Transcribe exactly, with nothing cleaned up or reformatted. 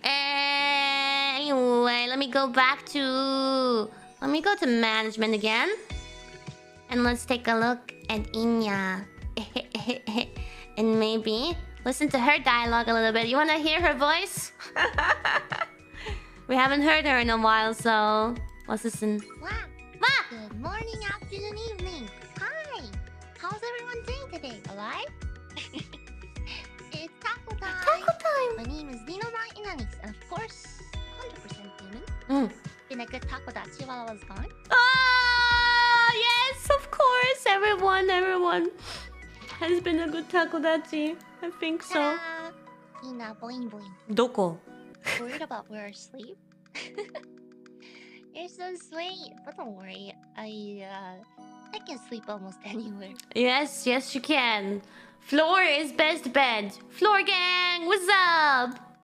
Anyway, let me go back to... Let me go to management again. And let's take a look at Inya. And maybe listen to her dialogue a little bit. You wanna hear her voice? We haven't heard her in a while, so let's listen. Wow. Ma! Good morning, afternoon, evening. Hi. How's everyone doing today? Alive? It's taco time. Taco time. My name is 𝗕𝗲𝗲 Inanis, and of course, one hundred percent human. Mm. Been a good taco dachi while I was gone. Ah, yes, of course. Everyone, everyone has been a good takodachi. I think so. Ta-da! Ina, boing boing. Doko? Worried about where I sleep? You're so sweet. But don't worry, I uh, I can sleep almost anywhere. Yes, yes, you can. Floor is best bed. Floor gang, what's up?